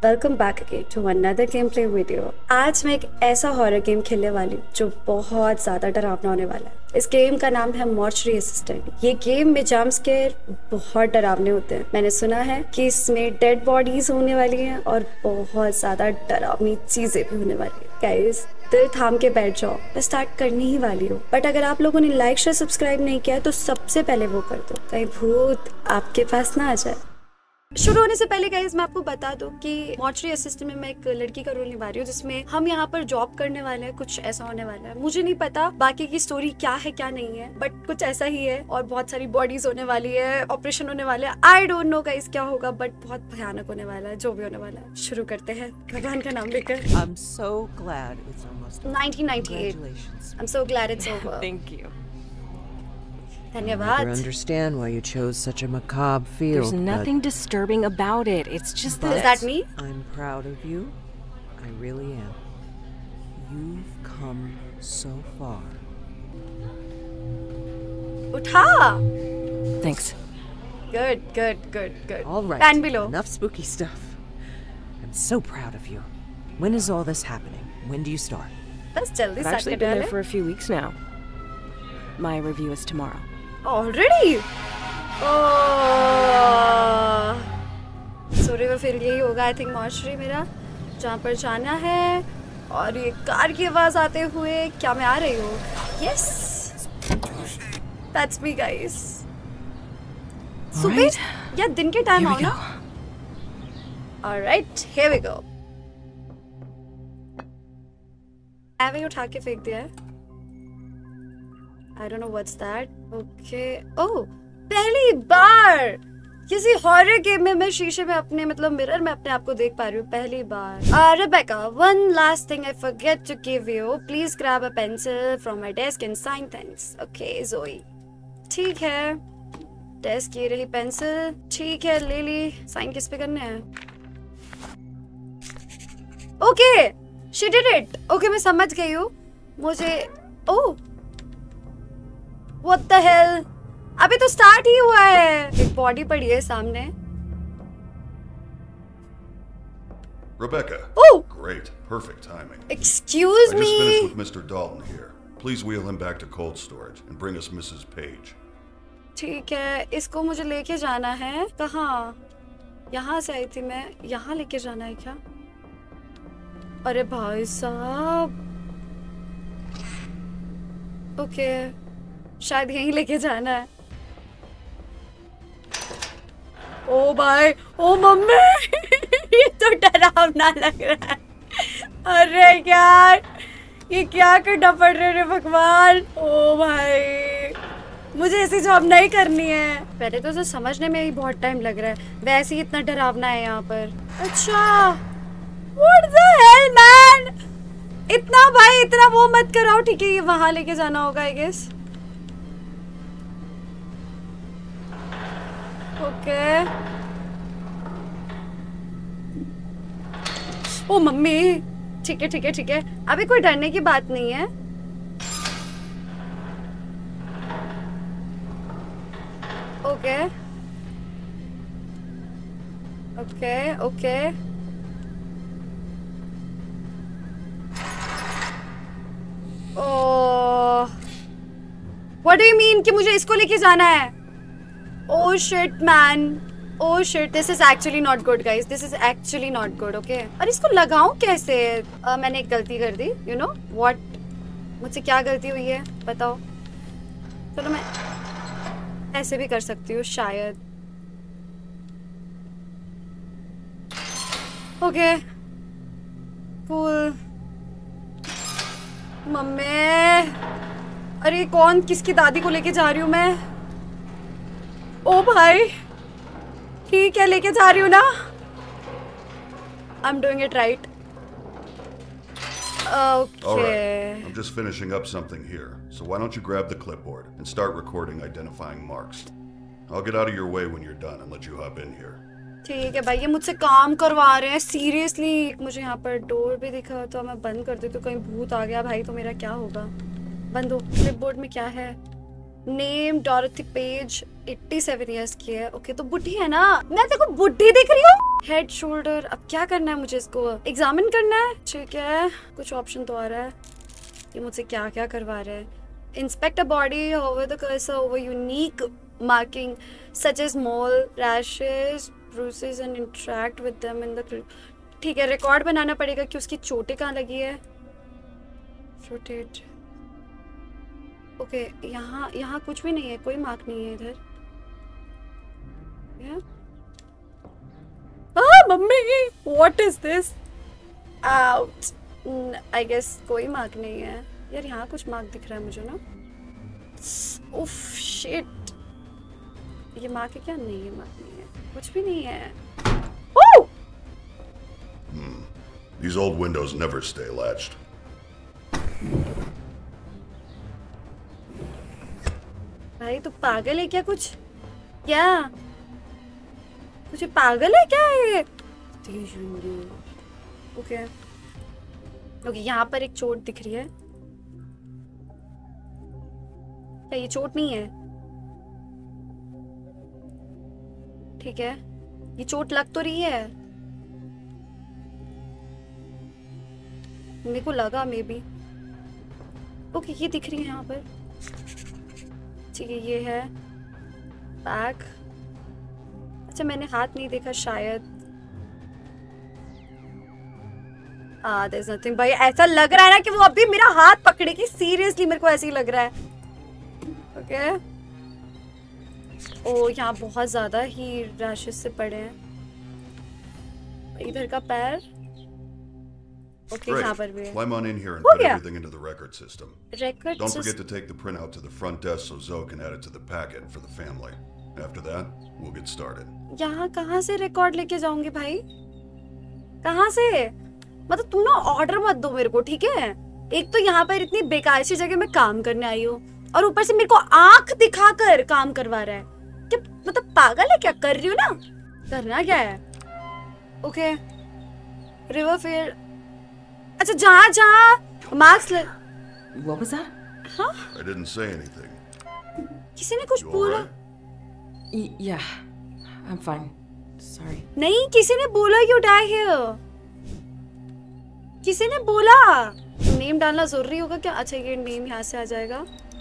Welcome back again to another game play video. आज मैं एक ऐसा हॉरर गेम खेलने वाली हूँ जो बहुत ज्यादा डरावना होने वाला है। इस गेम का नाम है मॉर्चरी असिस्टेंट। ये गेम में जंप स्केयर बहुत डरावने होते हैं। मैंने सुना है कि इसमें डेड बॉडीज होने वाली हैं और बहुत ज्यादा डरावनी चीजें भी होने वाली है। गाइस, दिल थाम के बैठ जाओ, मैं स्टार्ट करनी ही वाली हूँ। बट अगर आप लोगों ने लाइक शेयर सब्सक्राइब नहीं किया तो सबसे पहले वो कर दो, कहीं भूत आपके पास ना आ जाए। शुरू होने से पहले गाइस मैं आपको बता दूं कि मॉर्चरी असिस्टेंट में मैं एक लड़की का रोल निभा रही हूँ, जिसमें हम यहाँ पर जॉब करने वाले हैं। कुछ ऐसा होने वाला है, मुझे नहीं पता बाकी की स्टोरी क्या है क्या नहीं है, बट कुछ ऐसा ही है। और बहुत सारी बॉडीज होने वाली है, ऑपरेशन होने वाले हैं। आई डोंट नो गाइस क्या होगा, बट बहुत भयानक होने वाला है। जो भी होने वाला है, शुरू करते हैं भगवान का नाम लेकर। I'm so glad it's almost 1998. I'm so glad it's over. Thank you. धन्यवाद। I understand why you chose such a macabre field. There's nothing disturbing about it. It's just Is that me? I'm proud of you. I really am. You've come so far. उठा। Thanks. Good, good, good, good. All right. Pen below. Enough spooky stuff. I'm so proud of you. When is all this happening? When do you start? बस जल्दी I've start actually करने been there वाले। for a few weeks now. My review is tomorrow. Already? So river फिर यही होगा I think mortuary मेरा, जहाँ पर जाना है। और ये कार की आवाज आते हुए क्या मैं आ रही हूँ? Yes, that's me guys. सुबह या दिन के टाइम आओ ना। Alright, here we go. एवे उठा के फेंक दिया है। I don't know what's that. Okay. Oh, पहली बार किसी हॉरर गेम में मैं शीशे में अपने मतलब मिरर में अपने आप को देख पा रही हूँ पहली बार। Rebecca, one last thing I forget to give you. Please grab a pencil from my desk and sign thanks. Okay, Zoe. ठीक है, डेस्क की रही पेंसिल। ठीक है, ले ली। साइन किस पे करने हैं? Okay, she did it. Okay, मैं समझ गई हूँ। मुझे oh What the hell? अभी तो स्टार्ट ही हुआ है। एक बॉडी पड़ी है सामने। Rebecca. Oh! Great. Perfect timing. Excuse I me. just finished with Mr. Dalton here. Please wheel him back to cold storage and bring us Mrs. Page. ठीक है, इसको मुझे लेके जाना है। कहाँ? यहाँ से आई थी मैं। यहाँ लेके जाना है क्या? अरे भाई साहब। ओके, शायद यहीं लेके जाना है। ओ भाई, ओ मम्मी ये तो डरावना लग रहा है। अरे यार, ये क्या करना पड़ रहा है भगवान। ओ भाई, मुझे ऐसी जॉब नहीं करनी है। पहले तो उसे समझने में ही बहुत टाइम लग रहा है, वैसे ही इतना डरावना है यहाँ पर। अच्छा, व्हाट द हेल मैन। इतना भाई, इतना वो मत कराओ। ठीक है, ये वहां लेके जाना होगा आई गेस। ओके। ओ मम्मी, ठीक है ठीक है ठीक है, अभी कोई डरने की बात नहीं है। Okay okay okay. Oh, what do you mean कि मुझे इसको लेके जाना है? Oh shit man, oh shit, this is actually not good guys, this is actually not good, okay? और इसको लगाऊं कैसे? मैंने एक गलती कर दी, you know what? मुझसे क्या गलती हुई है बताओ? चलो मैं ऐसे भी कर सकती हूँ शायद। Okay, cool। मम्मी, अरे कौन, किसकी दादी को लेके जा रही हूँ मैं? ओ भाई, ठीक है लेके जा रही हूँ ना। I'm doing it right. Okay. All right. I'm just finishing up something here. So why don't you grab the clipboard and start recording identifying marks. I'll get out of your way when you're done and let you hop in here. ठीक है भाई, ये मुझसे काम करवा रहे हैं seriously. मुझे यहाँ पर डोर भी दिखा तो मैं बंद कर देती हूँ, कहीं भूत आ गया भाई तो मेरा क्या होगा। बंद हो। क्लिपबोर्ड में क्या है? नेम डॉरथी पेज, 87 इयर्स की है। ओके, तो बुढ़ी है ना? मैं तेरे को बुढ़ी दिख रही हूँ? हेड शोल्डर, अब क्या करना है मुझे? इसको एग्जामिन करना है, ठीक है। कुछ ऑप्शन तो आ रहा है, ये मुझसे क्या क्या करवा रहा है। Inspect a body over the cursor over unique marking such as mole rashes bruises and interact with them in the, ठीक है। रिकॉर्ड बनाना पड़ेगा कि उसकी चोटें कहाँ लगी है। Rotate, okay. यहाँ कुछ भी नहीं है, कोई मार्क नहीं है इधर। मम्मी what is this? Out, I guess कोई मार्क नहीं है यार। यहाँ कुछ मार्क दिख रहा है मुझे ना। उफ शिट, ये मार्क है क्या? नहीं, ये मार्क नहीं है, कुछ भी नहीं है। ओह! These old windows never stay latched. भाई तू पागल है क्या? कुछ क्या? तुझे पागल है क्या ये? ओके ओके, यहाँ पर एक चोट दिख रही है। क्या ये चोट नहीं है? ठीक है, ये चोट लग तो रही है, मेरे को लगा मे बी। ओके, ये दिख रही है यहाँ पर, ठीक है। ये है बैक। अच्छा, मैंने हाथ नहीं देखा शायद। there's nothing। भाई ऐसा लग रहा है ना कि वो अभी मेरा हाथ पकड़ेगी, सीरियसली मेरे को ऐसे ही लग रहा है। ओके ओ, यहाँ बहुत ज्यादा ही रैशेस से पड़े हैं। इधर का पैर, ओके यहाँ पर भी है। Climb on in here and put everything into the record system. Don't forget to take the printout to the front desk so Zoe can add it to the packet for the family. After that, we'll get started. यहाँ कहाँ से record लेके जाऊंगी भाई? कहाँ से? मतलब तुम ना ऑर्डर मत दो मेरे को, ठीक है? एक तो यहाँ पर इतनी बेकार सी जगह में काम करने आई हूँ और ऊपर से मेरे को आंख दिखाकर काम करवा रहा है। क्या मतलब पागल है क्या? कर रही हूँ ना, करना क्या है? Okay, Riverfield. अच्छा, जहाँ मार्क्स What was that? हाँ? I didn't say anything. किसी ने कुछ बोला? Yeah, I'm fine. Sorry. नहीं, किसी ने बोला you die here। किसी ने बोला। नेम डालना जरूरी होगा क्या? अच्छा, ये नेम यहाँ से आ जाएगा।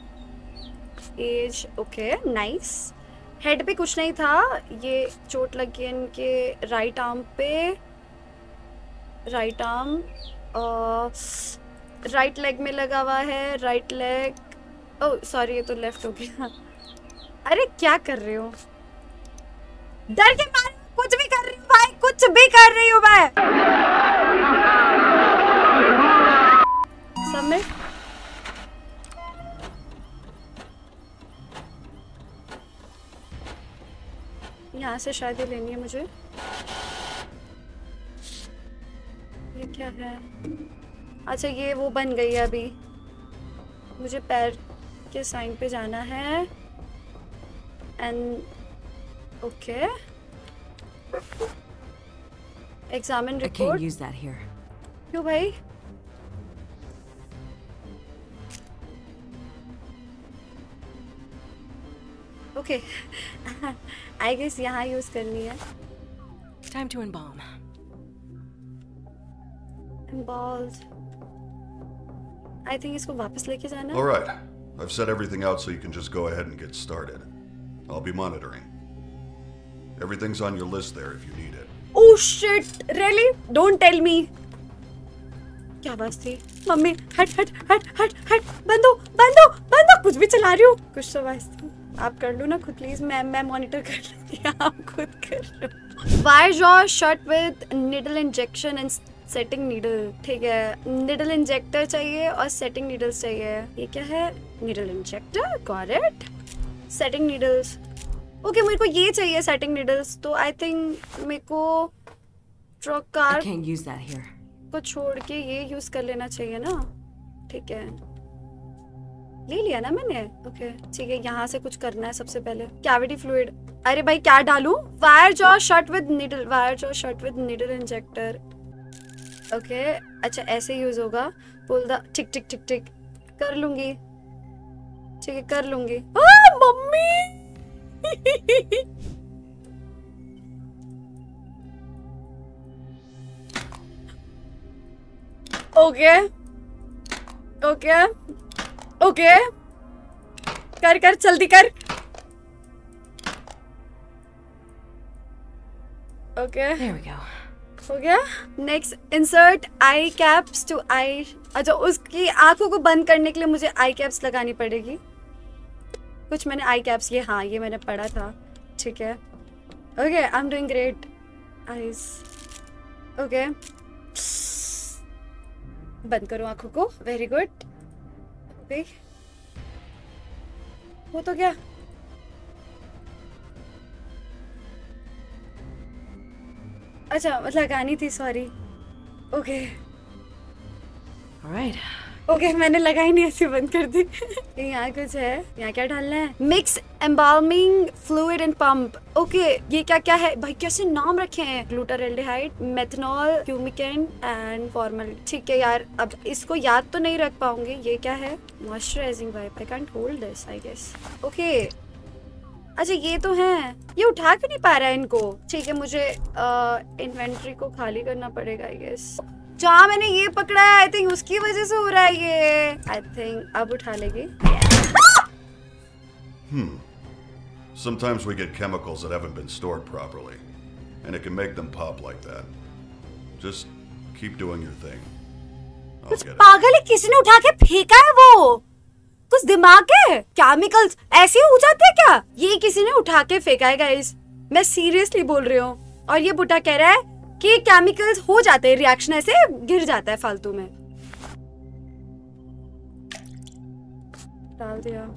As, okay nice. हेड पे कुछ नहीं था, ये चोट लगी है इनके राइट आर्म पे। राइट आर्म, राइट लेग में लगा हुआ है। राइट लेग, ओह सॉरी, ये तो लेफ्ट हो गया। अरे क्या कर रहे हो? डर के मारे कुछ भी कर रही हूँ भाई, कुछ भी कर रही हूँ मैं। सबमिट। यहाँ से शायद ये लेनी है मुझे। ये क्या है? अच्छा, ये वो बन गई है अभी। मुझे पैर के साइन पे जाना है and okay. Examine I can't report. use that here. क्यों भाई? ओके आई गेस यहाँ यूज करनी है। Time to embalm. Embalmed. I think इसको वापस लेके जाना। All right. I've set everything out so you can just go ahead and get started. I'll be monitoring. Everything's on your list there if you need it. Oh shit! Really? Don't tell me. क्या आवाज थी? Mummy हट हट हट हट हट, बंदो बंदो बंदो, कुछ भी चला रही हूँ। कुछ तो आवाज थी। आप कर लो ना खुद प्लीज, मैं मॉनिटर कर लूँगी, आप खुद कर लो। Wire jaw shut with needle injection and setting needle। ठीक है, needle injector चाहिए और setting needles चाहिए। ये क्या है? needle injector, got it। setting needles, okay मेरे को ये चाहिए setting needles। तो I think मेरे को truck I car can't use that here. को छोड़ के ये यूज कर लेना चाहिए ना। ठीक है, ले लिया ना मैंने। ओके ठीक है, यहाँ से कुछ करना है सबसे पहले। कैविटी फ्लूइड, अरे भाई क्या डालूं? Wire jaw shut with needle, wire jaw shut with needle injector. Okay अच्छा ऐसे यूज होगा। पुल द, टिक टिक टिक टिक, कर लूंगी। ठीक है कर लूंगी। मम्मी ओके ओके ओके, कर कर जल्दी कर। Okay There we go. हो गया। Next insert eye caps to eye. अच्छा, उसकी आंखों को बंद करने के लिए मुझे आई कैप्स लगानी पड़ेगी। कुछ मैंने आई कैप्स, ये हाँ ये मैंने पढ़ा था, ठीक है। Okay I am doing great. Eyes okay, बंद करो आंखों को, वेरी गुड। ओके हो तो गया। अच्छा मतलब लगानी थी, sorry. Okay All right. Okay, मैंने लगाई नहीं, ऐसे बंद कर दी। यहाँ कुछ है, यहाँ क्या डालना है? Mix embalming fluid and pump. Okay ये क्या क्या है भाई, कैसे नाम रखे हैं? ग्लूटाराल्डिहाइड, मेथनॉल, क्यूमिकेन एंड फॉर्मल। ठीक है यार, अब इसको याद तो नहीं रख पाऊंगी। ये क्या है? Moisturising wipe. I can't hold this I guess. Okay अच्छा ये तो है, ये उठा क्यों नहीं पा रहा है इनको? ठीक है, मुझे इन्वेंट्री को खाली करना पड़ेगा आई गेस। जहाँ मैंने ये पकड़ा है आई थिंक उसकी वजह से हो रहा है ये। आई थिंक अब उठा लेगी। Sometimes we get chemicals that haven't been stored properly, and it can make them pop like that. Just keep doing your thing. I'll get it. पागल है, किसी ने उठा के फेंका है वो? कुछ दिमाग है? केमिकल्स ऐसे हो जाते हैं क्या? ये किसी ने उठा के फेंका है गाइस, मैं सीरियसली बोल रही हूँ। और ये बुड्ढा कह रहा है कि केमिकल्स हो जाते हैं, रिएक्शन ऐसे गिर जाता है फालतू में। डाल दिया।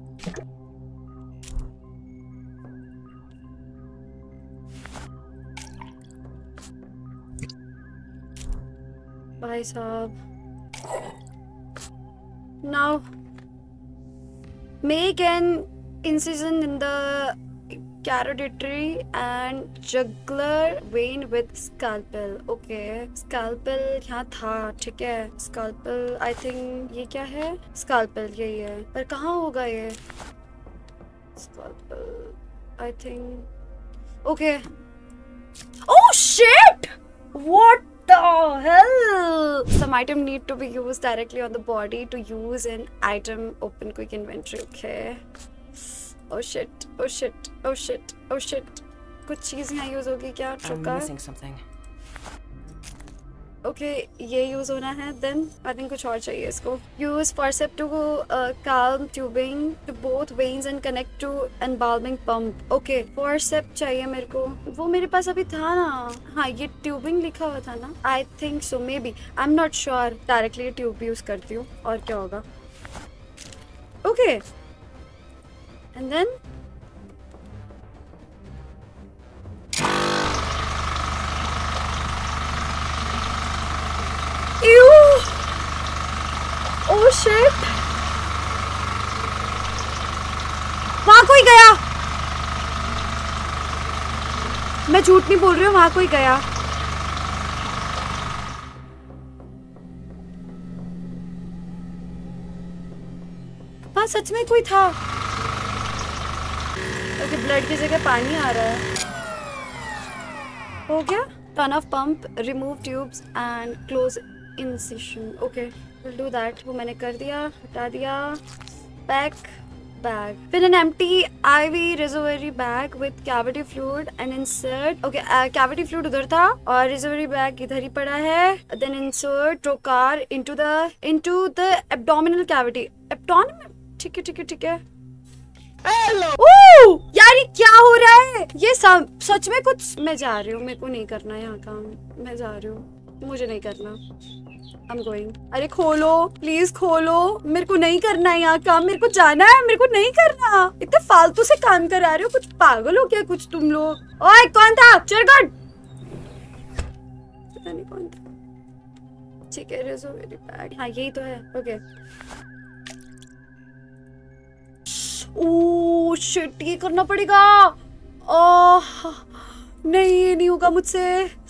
भाई साहब, now make an incision in the carotid and jugular vein with scalpel. Okay, scalpel यहाँ था, ठीक है। scalpel I think ये क्या है? scalpel यही है, पर कहाँ होगा ये? scalpel I think okay. Oh shit! What the hell? Some item need to be used directly on the body to use an item open quick inventory. Okay. Oh shit. Oh shit. Oh shit. Oh shit. कुछ चीज यहाँ use होगी क्या? I'm missing something. Okay ये use होना है। Then I think कुछ और चाहिए इसको। Use forcep to calm tubing to both veins and connect to embalming pump. Okay forcep चाहिए मेरे को, वो मेरे पास अभी था ना। हाँ ये ट्यूबिंग लिखा हुआ था ना, I think so, maybe, I am not sure. Directly tube use करती हूँ और क्या होगा। Okay and then oh shit, वहां कोई गया। मैं झूठ नहीं बोल रही हूँ, वहां कोई गया। वहां सच में कोई था। ओके ब्लड की जगह पानी आ रहा है। हो गया। Turn off pump, remove tubes and close इncision. Okay will do that. वो मैंने कर दिया, हटा दिया। पैक बैग, फिर an empty IV reservoir bag with cavity fluid and insert. Okay, cavity fluid उधर था और reservoir bag इधर ही पड़ा है। Then insert trocar into the abdominal cavity. Abdomen, ठीक है ठीक है ठीक है। Hello! यार ये क्या हो रहा है? ये सब सच में कुछ। मैं जा रही हूँ, मेरे को नहीं करना यहाँ काम। मैं जा रही हूँ, मुझे नहीं करना। I'm going. अरे खोलो प्लीज खोलो, मेरे को नहीं करना है यहाँ काम, मेरे को जाना है, मेरे को नहीं करना। इतने फालतू से काम करा रहे हो, कुछ पागल हो क्या कुछ तुम लोग? ओए कौन था? चिरगट, पता नहीं कौन था। ठीक है रिजर्वेरी बैग, हाँ यही तो है। ओके ओह शिट, ये करना पड़ेगा। ओह नहीं ये नहीं होगा मुझसे।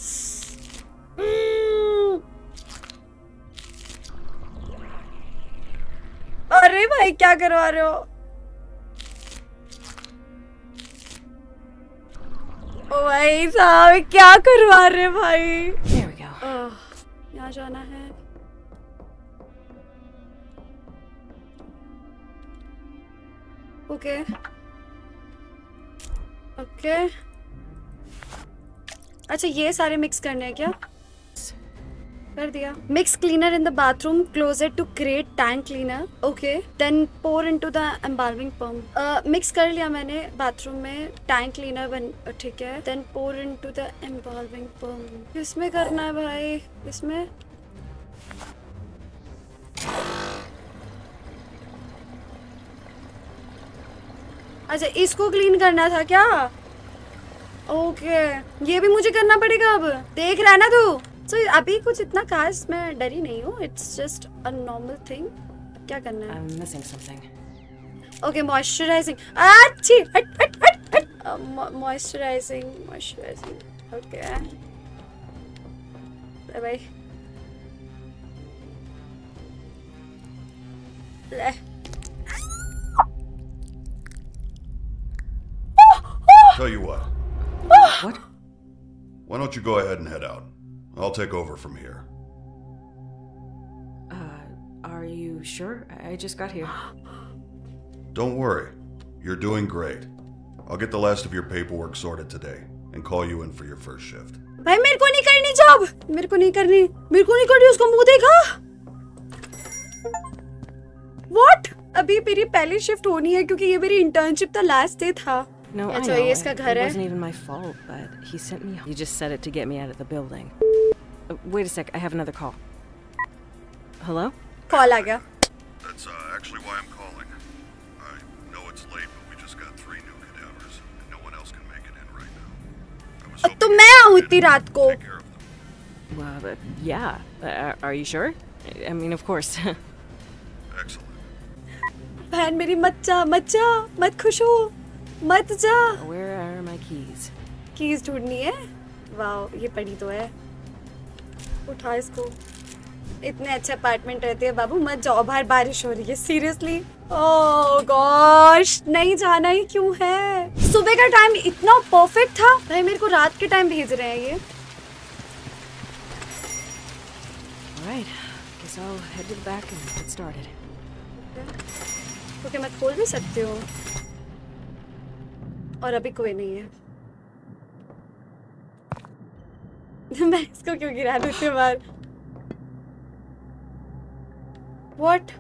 अरे भाई क्या करवा रहे हो? ओ भाई साहब क्या करवा रहे भाई? There we go. यहाँ जाना है। ओके ओके अच्छा ये सारे मिक्स करने हैं क्या? कर दिया. Mix cleaner in the bathroom, close it to create tank cleaner. Okay. Then pour into the embalming pump. Mix कर लिया मैंने बाथरूम में tank cleaner बन ठीक है. Then pour into the embalming pump. इसमें करना है भाई. इसमें अच्छा इसको क्लीन करना था क्या? ओके ये भी मुझे करना पड़ेगा अब. देख रहा है ना तू? So, अभी कुछ इतना खास मैं डरी नहीं हूँ. It's just a normal thing. क्या करना है? I'm missing something. Okay, moisturizing. अच्छी. Moisturizing. Okay. Bye bye. ले. Tell you what. What? Why don't you go ahead and head out? I'll take over from here. Are you sure? I just got here. Don't worry. You're doing great. I'll get the last of your paperwork sorted today and call you in for your first shift. भाई मेरे को नहीं करनी job. मेरे को नहीं करनी उसको मुंह देखा. What? अभी मेरी पहली शिफ्ट होनी है क्योंकि ये मेरी इंटर्नशिप का लास्ट डे था. No, I अच्छा know. ये इसका घर It है. wasn't even my fault, but he sent me. He just said it to get me out of the building. Wait a sec. I have another call. Hello? Call आ गया. That's actually why I'm calling. I know it's late, but we just got 3 new cadavers, and no one else can make it in right now. I was तो hoping मैं you आऊँ could इतनी रात को. take care of them. Well, yeah. Are you sure? I mean, of course. Excellent. बहन मेरी मत जा मत खुश हो मत जा. Where are my keys? Keys ढूंढनी है. वाह ये पड़ी तो है. उठा इसको. इतने अच्छे अपार्टमेंट रहते हैं बाबू. मत जाओ बाहर बारिश हो रही है. सीरियसली. ओह गॉश नहीं जाना ही क्यों है. सुबह का टाइम इतना परफेक्ट था. भाई मेरे को रात के टाइम भेज रहे हैं ये. All right. Guess I'll head to the back and get started. Okay मैं खोल भी सकती हूँ. और अभी कोई नहीं है. मैं इसको क्यों गिरा देती हूँ बार. What?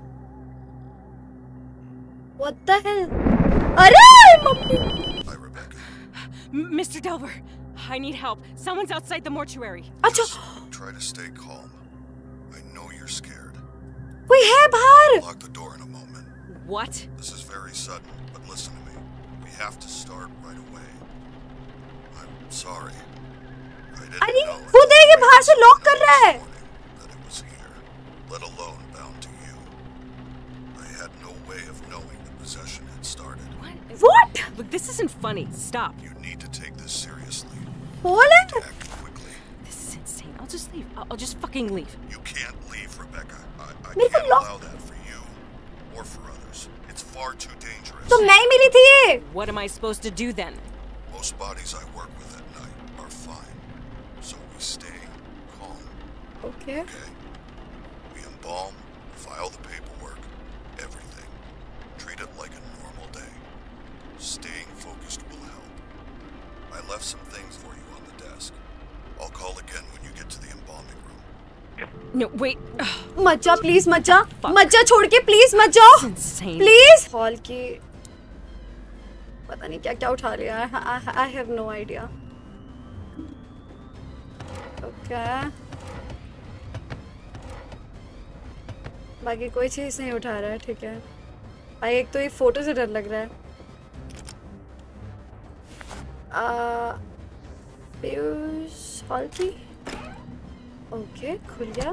What the hell? अरे मम्मी. Hi, Rebecca. Mr. Delver, I need help. Someone's outside the mortuary. अच्छा Try to stay calm. I know you're scared. कोई है बाहर. Lock the door in a moment. What? This is very sudden, but listen to me. We have to start right away. I'm sorry. I didn't अरे know खुद है ये बाहर से lock कर रहा है. that it was here, let alone bound to you. I had no way of knowing the possession had started. What? Look, this isn't funny. Stop. You need to take this seriously. बोल है. Act quickly. This is insane. I'll just leave. I'll just fucking leave. You can't leave, Rebecca. I मेरे को can't lock- allow that for you or for others. It's far too dangerous. तो मैं ही मिली थी ये. What am I supposed to do then? Most bodies I work with at night are fine, so we stay calm. Okay. Okay? We embalm, file the paperwork, everything. Treat it like a normal day. Staying focused will help. I left some things for you on the desk. I'll call again when you get to the embalming room. No, wait. Ugh, मत जा please मत जा छोड़ के please मत जाओ it's insane. Please. Hall की पता नहीं क्या क्या उठा लिया. I have no idea. Okay बाकी कोई चीज नहीं उठा रहा है. ठीक है भाई एक तो ये फोटो से डर लग रहा है. पीयूष हॉल की. ओके खुल गया.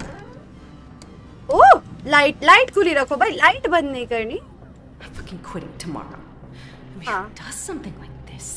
ओह लाइट खुली रखो भाई. लाइट बंद नहीं करनी. I'm fucking quitting tomorrow. I mean, हाँ. who does something like this?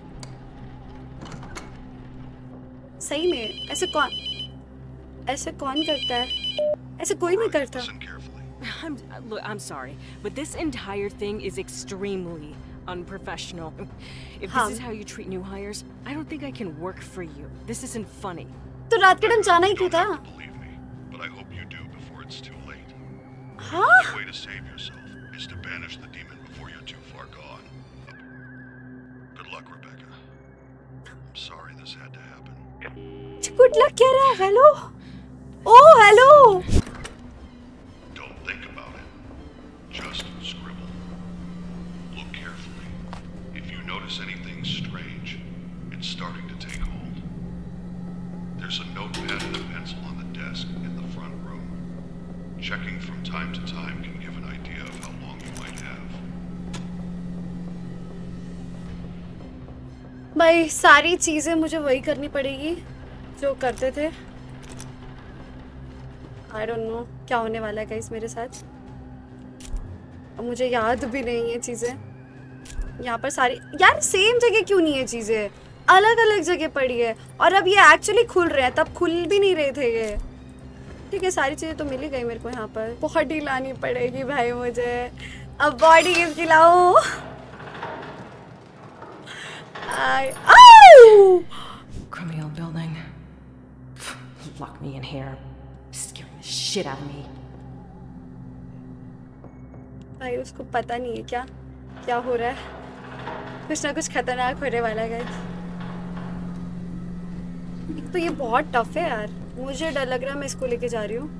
सही में ऐसे कौन करता है. ऐसे कोई नहीं करता. Listen carefully. Look, I'm sorry, but this entire thing is extremely unprofessional. If हाँ. this is how you treat new hires, I don't think I can work for you. This isn't funny. तो रात के time जाना ही क्यों था. Believe me, but I hope you do before it's too late. हाँ The way to save yourself is to banish the demon before you're too I'm sorry this had to happen. Good luck कह रहा है। Hello, oh hello. Don't think about it. Just scribble. Look carefully. If you notice anything strange, it's starting to take hold. There's a notepad and a pencil on the desk in the front room. Checking from time to time can give an idea of how long you might have. भाई सारी चीजें मुझे वही करनी पड़ेगी जो करते थे। आई डोंट नो क्या होने वाला है गाइस मेरे साथ। अब मुझे याद भी नहीं है चीज़ें। यहाँ पर सारी यार सेम जगह क्यों नहीं है चीज़ें, अलग अलग जगह पड़ी है। और अब ये एक्चुअली खुल रहे हैं, तब खुल भी नहीं रहे थे ये। ठीक है, सारी चीज़ें तो मिल ही गई मेरे को। यहाँ पर बॉडी लानी पड़ेगी भाई मुझे। अब बॉडी किसकी लाऊं? Criminal building. Lock me in here. Scaring the shit out of me. भाई उसको पता नहीं है क्या क्या हो रहा है। कुछ ना कुछ खतरनाक होने वाला है गाइस। एक तो ये बहुत टफ है यार, मुझे डर लग रहा है मैं इसको लेके जा रही हूँ।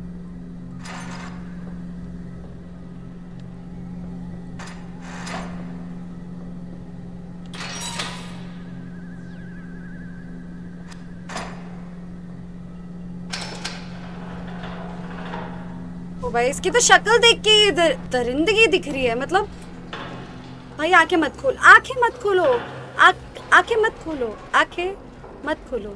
भाई इसकी तो शक्ल देख के दरिंदगी दिख रही है। मतलब भाई आंखें मत खोल, आंखें मत खोलो, आंखें मत खोलो, आंखें मत खोलो।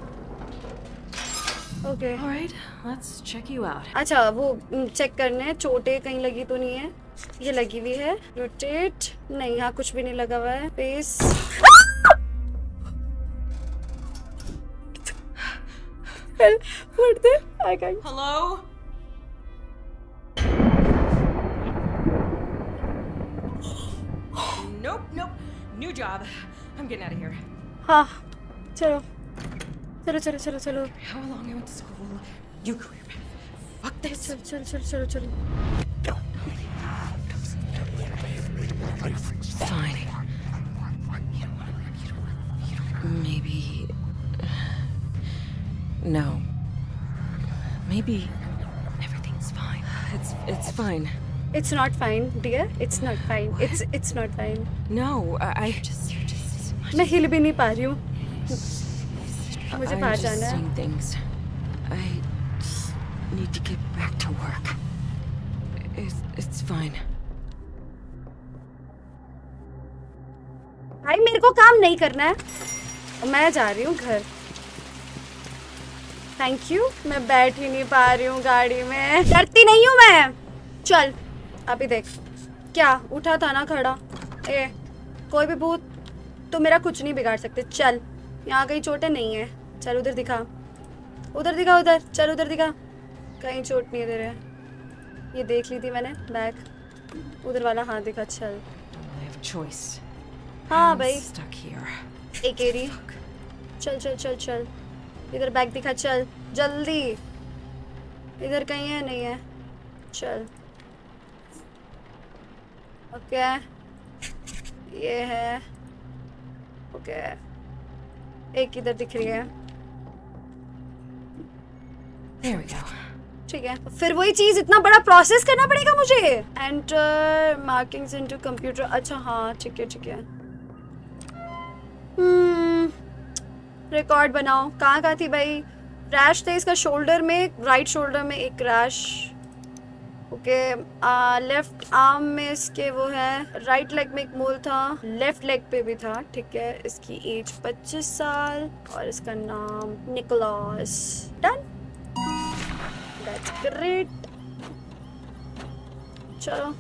Okay Alright, let's check you out. अच्छा वो चेक करने हैं चोटें कहीं लगी तो नहीं है। ये लगी हुई है। रोटेट नहीं, यहाँ कुछ भी नहीं लगा हुआ है। Face Hello? Nope. New job. I'm getting out of here. हाँ चलो चलो चलो चलो चलो। How long I went to school? You career path. Fuck this. चलो चलो चलो चलो चलो। Fine. Maybe. No. Maybe everything's fine. It's fine. It's not fine, dear. It's not fine. It's not fine. No, I just. मैं हिल भी नहीं पा रही हूँ। मुझे बाहर I'm जाना just है। seeing things. I just need to get back to work. It's fine. भाई मेरे को काम नहीं करना है, मैं जा रही हूँ घर। Thank you. मैं बैठ ही नहीं पा रही हूँ गाड़ी में। डरती नहीं हूँ मैं। चल अभी देख, क्या उठा था ना खड़ा। ए कोई भी भूत तो मेरा कुछ नहीं बिगाड़ सकते। चल यहाँ कहीं चोटें नहीं है। चल उधर दिखा, उधर दिखा, उधर चल, उधर दिखा। कहीं चोट नहीं है तेरे। ये देख ली थी मैंने बैग, उधर वाला हाथ दिखा। चल I have a choice. हाँ I'm भाई stuck here. एक एरी। चल चल चल चल, इधर बैग दिखा। चल जल्दी, इधर कहीं है नहीं है। चल ओके ये है। ओके एक इधर दिख रही है। There we go. ठीक है, फिर वही चीज इतना बड़ा प्रोसेस करना पड़ेगा मुझे। Enter markings into computer. अच्छा हाँ ठीक है ठीक है। रिकॉर्ड बनाओ। कहाँ थी भाई? रैश थे इसका शोल्डर में, राइट शोल्डर में एक रैश। ओके लेफ्ट आर्म में इसके वो है। राइट लेग में एक मोल था, लेफ्ट लेग पे भी था। ठीक है, इसकी एज 25 साल और इसका नाम निकोलस। Done, that's great. चलो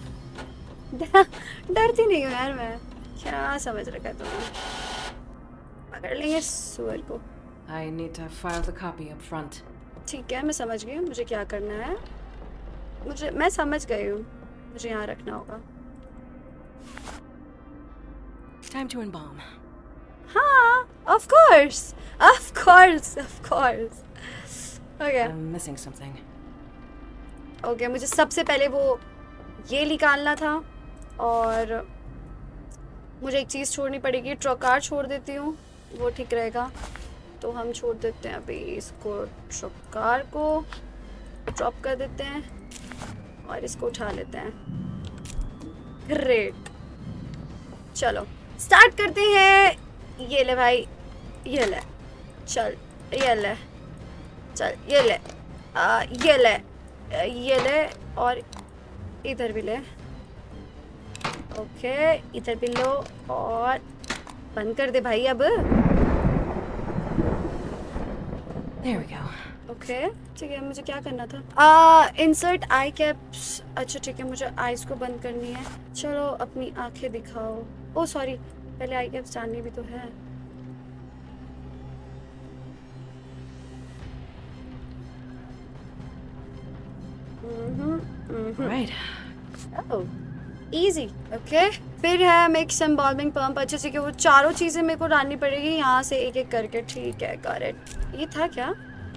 डरती नहीं हूँ यार मैं। क्या समझ रखा है तुमने? पकड़ लेंगे सुअर को। I need to file the copy up front. ठीक है मैं समझ गई मुझे क्या करना है। मैं समझ गई हूँ, मुझे यहाँ रखना होगा। Time to embalm. हाँ of course of course of course। Okay I'm missing something. okay मुझे सबसे पहले वो ये निकालना था और मुझे एक चीज़ छोड़नी पड़ेगी। ट्रकार छोड़ देती हूँ वो ठीक रहेगा। तो हम छोड़ देते हैं अभी इसको, कार को ड्रॉप कर देते हैं और इसको उठा लेते हैं। ग्रेट, चलो स्टार्ट करते हैं। ये ले भाई, ये ले, चल ये ले, चल ये ले, ये ले, ये ले और इधर भी ले। ओके, इधर भी लो और बंद कर दे भाई अब। There we go. ओके ठीक है, मुझे क्या करना था? Insert eye caps. अच्छा ठीक है, मुझे आईज को बंद करनी है। चलो अपनी आंखें दिखाओ। ओ सॉरी, पहले आई कैप्स डालनी भी तो है। Right. ओह इजी। ओके, फिर है मिक्स एम्बाल्मिंग पंप। अच्छा ठीक है, वो चारों चीज़ें मेरे को डालनी पड़ेगी यहाँ से एक एक करके। ठीक है, गॉट इट। ये था क्या?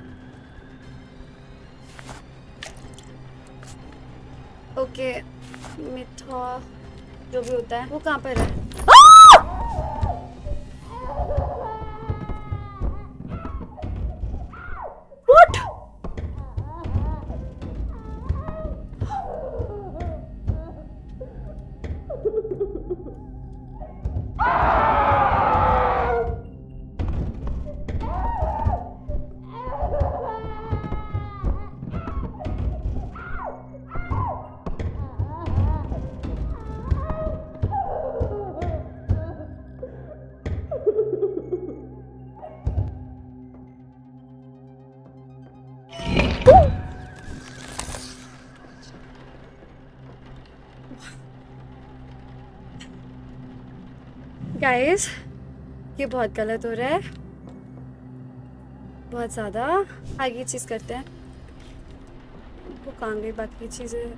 ओके, मिठा जो भी होता है वो कहाँ पर है? What? गाइस, ये बहुत गलत हो रहा है, बहुत ज़्यादा। आगे चीज़ करते हैं। वो कहाँ गई बाकी चीज़ें?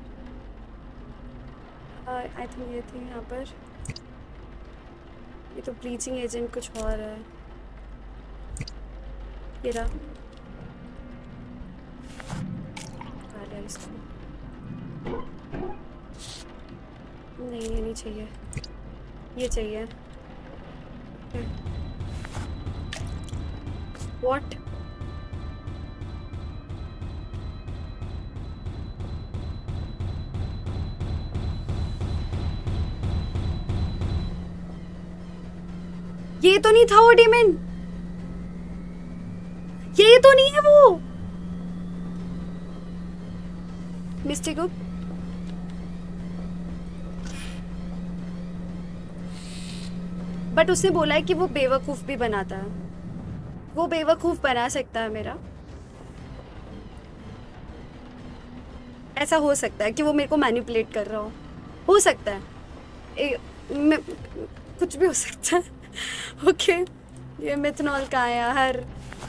आई थिंक ये थी यहाँ पर। ये तो ब्लीचिंग एजेंट कुछ और है। ये रहा, काट इसको। नहीं, ये नहीं चाहिए, ये चाहिए। What? ये तो नहीं था वो डीमन, ये तो नहीं है वो। मिस्टेक हो। बट उसने बोला है कि वो बेवकूफ़ भी बनाता है, वो बेवकूफ़ बना सकता है मेरा। ऐसा हो सकता है कि वो मेरे को मैनिपुलेट कर रहा हो सकता है। कुछ भी हो सकता है। ओके, ये मिथनॉल कहाँ है यार?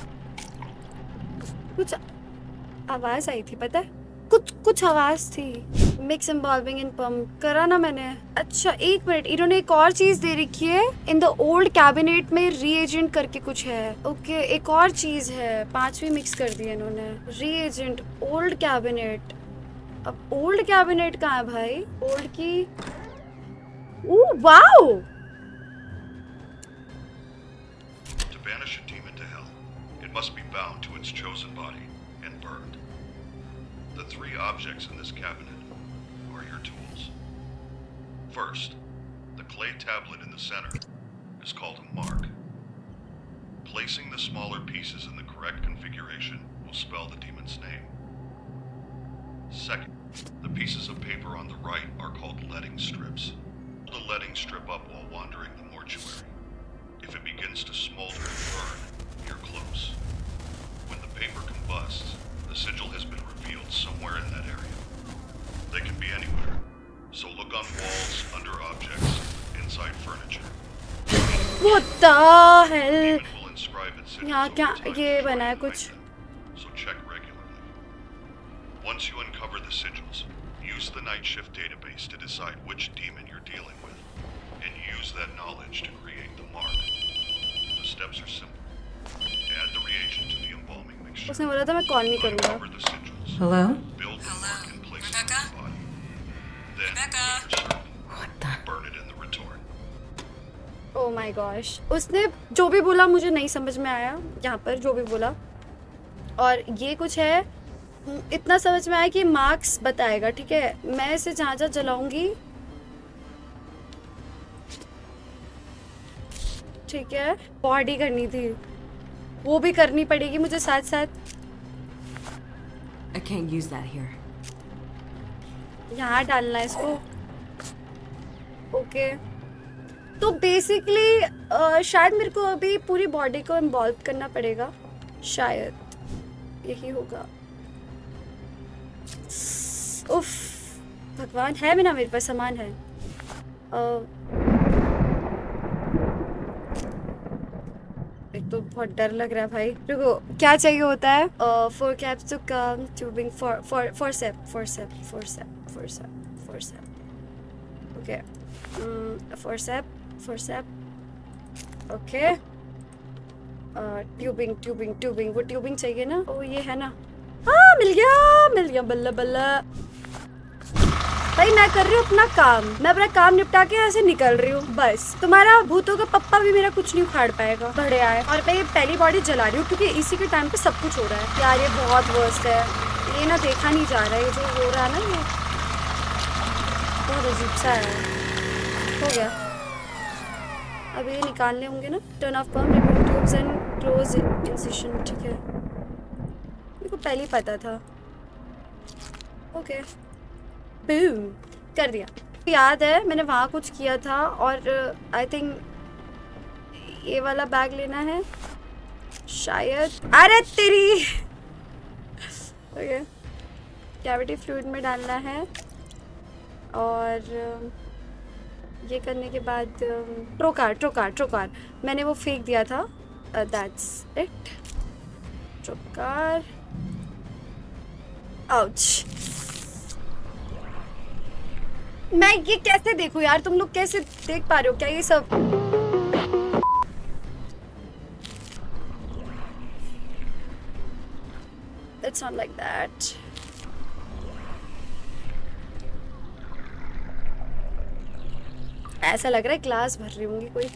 कुछ आवाज़ आई थी, पता है? कुछ आवाज़ थी। मिक्स एम्बाल्मिंग इन पंप करा ना मैंने। अच्छा एक मिनट, इन्होंने एक और चीज़ दे रखी है। इन द ओल्ड कैबिनेट में रीएजेंट करके कुछ है। ओके, एक और चीज़ है, 5वीं मिक्स कर दी है इन्होंने। Reagent, old cabinet. अब ओल्ड कैबिनेट कहाँ है भाई? ओल्ड की, oh wow. To banish a demon to hell, it must be bound to its chosen body and burned. The 3 objects in this cabinet are your tools. First, the clay tablet in the center is called a mark. Placing the smaller pieces in the correct configuration will spell the demon's name. Second, the pieces of paper on the right are called letting strips. Hold a letting strip up while wandering the mortuary. If it begins to smolder and burn, you're close. When the paper combusts, the sigil has been revealed somewhere in that area. They can be anywhere, so look on walls, under objects, inside furniture. What the hell? Demon will inscribe its sigils यहाँ over क्या time ये to try बना है and कुछ? find them, so check regularly. Once you uncover the sigils, use the Night Shift database to decide which demon you're dealing with, and use that knowledge to create the mark. The steps are simple. Add the reagent to the embalming mixture. उसने बोला था मैं call नहीं करूँगा। Uncover the sigils. Hello? Build the mark and place it Rebecca? on the body. Then, Rebecca? when you're certain, What the? burn it in the retort. Oh oh my gosh, उसने जो भी बोला मुझे नहीं समझ में आया यहाँ पर, जो भी बोला। और ये कुछ है, इतना समझ में आया कि मार्क्स बताएगा, ठीक है। मैं इसे जहाँ जहाँ जलाऊंगी, ठीक है। बॉडी करनी थी, वो भी करनी पड़ेगी मुझे साथ साथ। I can't use that here. यहाँ डालना है इसको, ओके। तो बेसिकली शायद मेरे को अभी पूरी बॉडी को इन्वॉल्व करना पड़ेगा, शायद यही होगा। उफ भगवान, है भी ना मेरे पास सामान है। एक तो बहुत डर लग रहा है भाई। रुको, क्या चाहिए होता है? 4 caps to come tubing for sep okay. 4 sep okay. Tubing वो ट्यूबिंग चाहिए ना? ओ ये है ना? हाँ मिल गया बल्ला बल्ला। भाई मैं कर रही हूँ अपना काम, मैं अपना काम निपटा के यहाँ से निकल रही हूँ बस। तुम्हारा भूतों का पप्पा भी मेरा कुछ नहीं उखाड़ पाएगा। बड़े आए। और मैं ये पहली बॉडी जला रही हूँ क्योंकि इसी के टाइम पे सब कुछ हो रहा है यार। ये बहुत वर्स्ट है, ये ना देखा नहीं जा रहा है, ये जो हो रहा है ना ये बहुत अजीब सा है। हो गया, अब ये निकालने होंगे ना। Turn off pump, remove tubes and close incision, ठीक है। मेरे को पहले ही पता था। ओके बूम, कर दिया। याद है मैंने वहाँ कुछ किया था और आई थिंक ये वाला बैग लेना है शायद। अरे तेरी ओके, कैविटी फ्लूइड में डालना है और ये करने के बाद ट्रोकार मैंने वो फेंक दिया था। That's it. Trocar, ouch. मैं ये कैसे देखूं यार? तुम लोग कैसे देख पा रहे हो क्या ये सब? It's not like that. ऐसा लग रहा है क्लास भर रही होंगी कोई।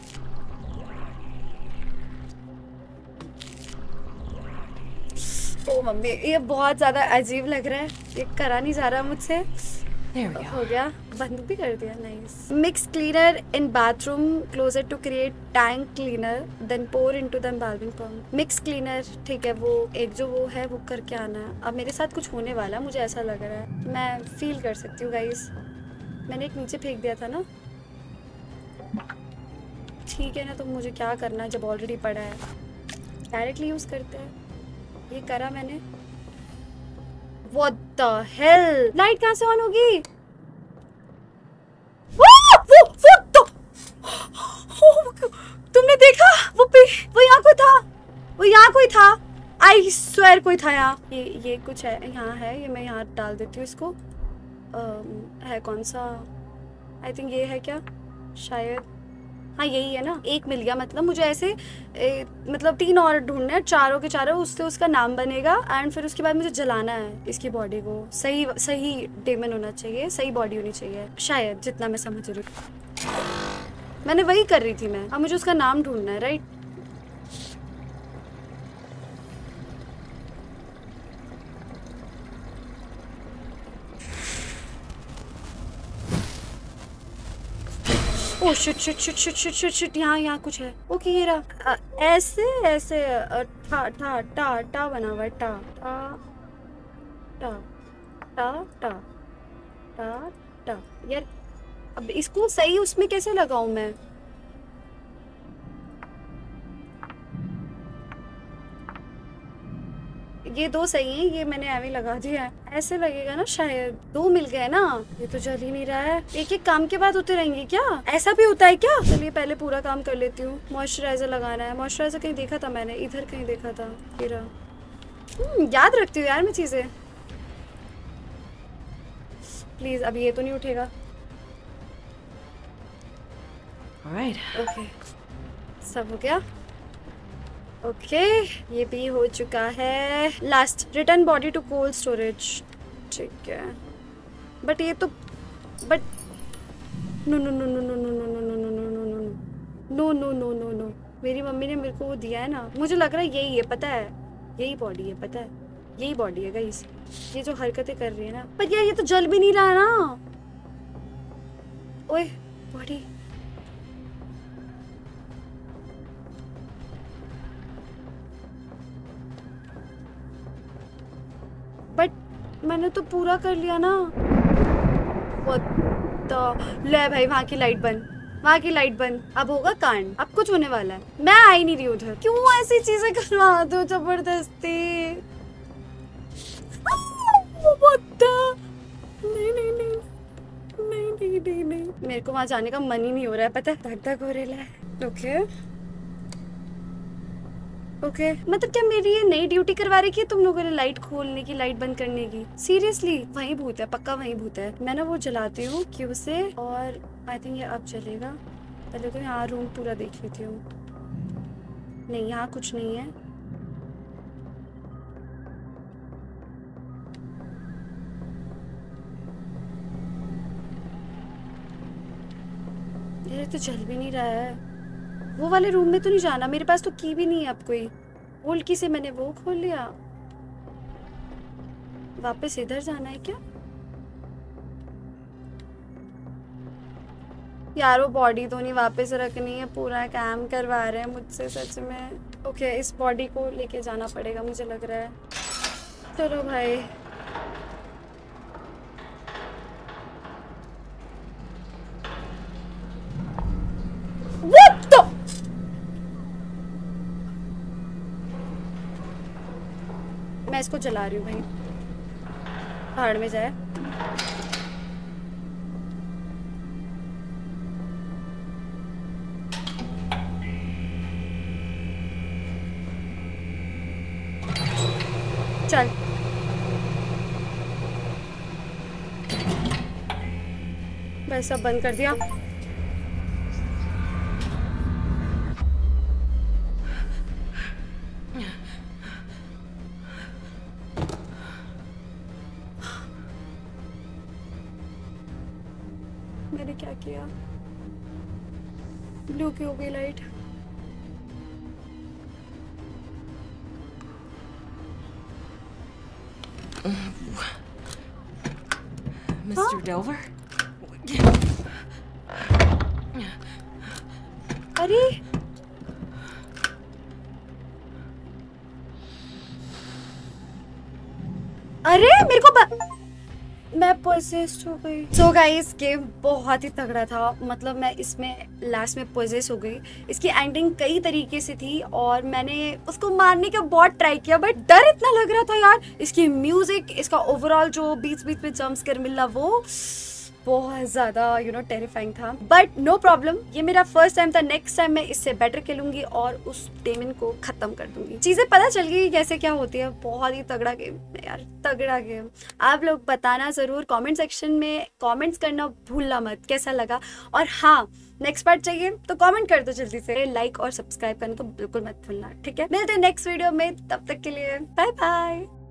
ओ मम्मी, ये बहुत ज्यादा अजीब लग रहा है, ये करा नहीं जा रहा मुझसे। हो गया, बंद भी कर दिया। Nice. Mix cleaner in bathroom closer to create tank cleaner then pour into the embalming pump. Mix cleaner, ठीक है, वो एक जो वो है वो करके आना है। अब मेरे साथ कुछ होने वाला है, मुझे ऐसा लग रहा है, मैं फील कर सकती हूँ गाइस। मैंने एक नीचे फेंक दिया था ना, ठीक है ना। तो मुझे क्या करना है जब ऑलरेडी पड़ा है? डायरेक्टली यूज करते हैं। ये करा मैंने। What the hell? लाइट कहाँ से ऑन होगी? तुमने देखा? वो यहाँ कोई था। आई स्वेयर कोई था यहाँ। ये कुछ है यहाँ है, ये मैं यहाँ डाल देती हूँ इसको। है कौन सा? आई थिंक ये है क्या? शायद हाँ यही है ना। एक मिल गया, मतलब मुझे ऐसे मतलब 3 और ढूंढने हैं, चारों के चारों, उससे उसका नाम बनेगा। एंड फिर उसके बाद मुझे जलाना है इसकी बॉडी को। सही डेमन होना चाहिए, सही बॉडी होनी चाहिए शायद, जितना मैं समझ रही हूँ। मैंने वही कर रही थी मैं। अब मुझे उसका नाम ढूंढना है, right? Oh shit shit shit shit shit shit shit, यहाँ कुछ है। ओके ये रहा। ऐसे टा टा टा टा बना हुआ है। टा टा टा टा टा टा टा। यार अब इसको सही उसमें कैसे लगाऊं मैं? ये 2 सही है, ये मैंने ऐਵੇਂ लगा दिया है। ऐसे लगेगा ना शायद। 2 मिल गए ना। ये तो जल ही नहीं रहा है। एक काम के बाद होते रहेंगे क्या? ऐसा भी होता है क्या? चलिए पहले पूरा काम कर लेती हूँ। मॉइस्चराइजर लगाना है। मॉइस्चराइजर कहीं देखा था मैंने, इधर कहीं देखा था। याद रखती हूँ यार मैं चीजें। प्लीज अब ये तो नहीं उठेगा। ओके सब हो गया। ओके ये भी हो चुका है। Last, return body to cold storage, ठीक है। बट ये तो no no no no no no no no no no no no no no no no no no, मेरी मम्मी ने मेरे को वो दिया है ना, मुझे लग रहा है यही है, पता है यही बॉडी है, पता है यही बॉडी है गाइस, ये जो हरकतें कर रही है ना। पर यार ये तो जल भी नहीं रहा है ना। ओए बॉडी, बट मैंने तो पूरा कर लिया ना। ले भाई वहां की लाइट बंद, वहां की लाइट बंद। अब होगा कांड, अब कुछ होने वाला है। मैं आ ही नहीं रही उधर, क्यों ऐसी चीजें करवा दो जबरदस्ती। नहीं नहीं नहीं नहीं नहीं नहीं नहीं, मेरे को वहां जाने का मन ही नहीं हो रहा है, पता है धक धक हो रहा है। ओके ओके, मतलब क्या मेरी ये नई ड्यूटी करवा रही है तुम लोगों ने, लाइट खोलने की लाइट बंद करने की? सीरियसली वहीं भूत है, पक्का वहीं भूत है। मैं ना वो जलाती हूँ क्यों से, और आई थिंक ये अब चलेगा। पहले तो यहाँ रूम पूरा देख लेती हूँ। नहीं यहाँ कुछ नहीं है। ये तो चल भी नहीं रहा है। वो वाले रूम में तो नहीं जाना, मेरे पास तो की भी नहीं है अब कोई। ओल्ड की से मैंने वो खोल लिया, वापस इधर जाना है क्या? यार वो बॉडी तो नहीं वापस रखनी है, पूरा काम करवा रहे हैं मुझसे सच में। ओके इस बॉडी को लेके जाना पड़ेगा मुझे लग रहा है। चलो भाई What the? मैं इसको जला रही हूँ भाई, भाड़ में जाए। चल बस सब बंद कर दिया। मैंने क्या किया? ब्लू की हो गई लाइट। Mr. Delver? अरे अरे मेरे को मैं पोजेस्ड हो गई। सो गाइस गेम बहुत ही तगड़ा था, मतलब मैं इसमें लास्ट में पोजेस हो गई। इसकी एंडिंग कई तरीके से थी और मैंने उसको मारने का बहुत ट्राई किया, बट डर इतना लग रहा था यार। इसकी म्यूजिक, इसका ओवरऑल जो बीच बीच में जंप स्केयर मिलना, वो बहुत ज्यादा टेरिफाइंग था। बट नो प्रॉब्लम, ये मेरा फर्स्ट टाइम था। नेक्स्ट टाइम मैं इससे बेटर खेलूंगी और उस डेमन को खत्म कर दूंगी। चीजें पता चल गई कैसे क्या होती है। बहुत ही तगड़ा गेम यार, तगड़ा गेम। आप लोग बताना जरूर, कमेंट सेक्शन में कमेंट्स करना भूलना मत कैसा लगा। और हाँ, नेक्स्ट पार्ट चाहिए तो कमेंट कर दो जल्दी से। लाइक और सब्सक्राइब करना तो बिल्कुल मत भूलना, ठीक है? मिलते हैं नेक्स्ट वीडियो में, तब तक के लिए बाय बाय।